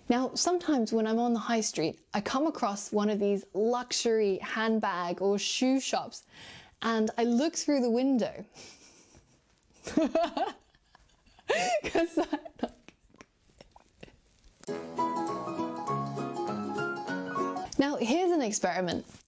Now, sometimes when I'm on the high street, I come across one of these luxury handbag or shoe shops, and I look through the window. Now, here's an experiment.